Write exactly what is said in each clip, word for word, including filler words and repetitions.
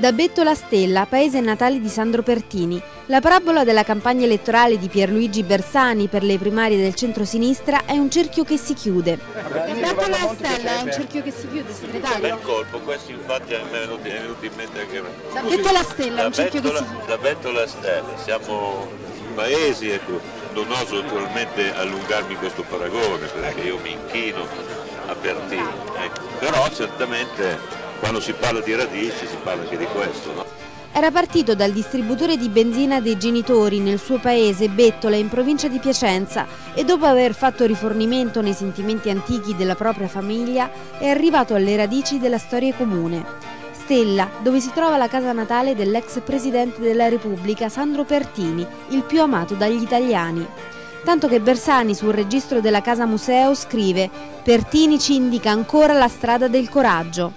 Da Bettola Stella, paese natale di Sandro Pertini, la parabola della campagna elettorale di Pierluigi Bersani per le primarie del centro-sinistra è un cerchio che si chiude. Bettola Stella è un cerchio che si chiude, segretario? Bel colpo, questo infatti mi è venuto, è venuto in mente anche a me. Da Bettola Stella è un cerchio che si chiude. Da Bettola Stella, siamo paesi, ecco, non oso naturalmente allungarmi questo paragone perché io mi inchino a Pertini, ecco. Però certamente quando si parla di radici si parla anche di questo, no? Era partito dal distributore di benzina dei genitori nel suo paese, Bettola, in provincia di Piacenza, e dopo aver fatto rifornimento nei sentimenti antichi della propria famiglia è arrivato alle radici della storia comune. Stella, dove si trova la casa natale dell'ex presidente della Repubblica Sandro Pertini, il più amato dagli italiani. Tanto che Bersani sul registro della casa museo scrive: «Pertini ci indica ancora la strada del coraggio».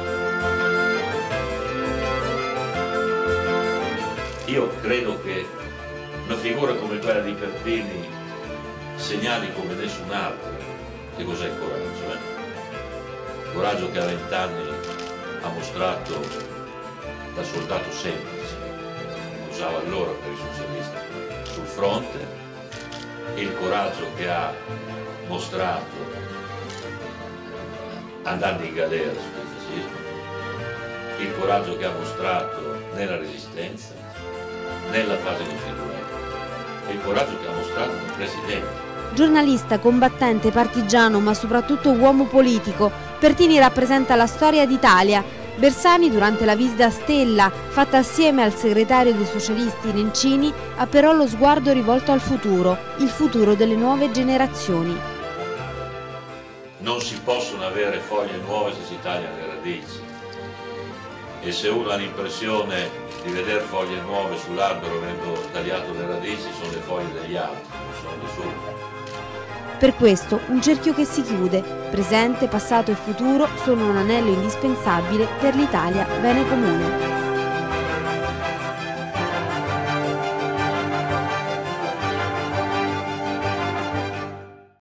Io credo che una figura come quella di Pertini segnali come nessun altro che cos'è il coraggio. Eh? Coraggio che a vent'anni ha mostrato da soldato semplice, usava allora per i socialisti, sul fronte, il coraggio che ha mostrato andando in galera sul fascismo, il coraggio che ha mostrato nella resistenza, nella fase costituente, e il coraggio che ha mostrato nel Presidente. Giornalista, combattente, partigiano, ma soprattutto uomo politico, Pertini rappresenta la storia d'Italia. Bersani, durante la visita a Stella, fatta assieme al segretario dei socialisti Nencini, ha però lo sguardo rivolto al futuro, il futuro delle nuove generazioni. Non si possono avere foglie nuove se si tagliano le radici. E se uno ha l'impressione di vedere foglie nuove sull'albero avendo tagliato le radici, sono le foglie degli altri, non sono le sue. Per questo un cerchio che si chiude, presente, passato e futuro sono un anello indispensabile per l'Italia bene comune.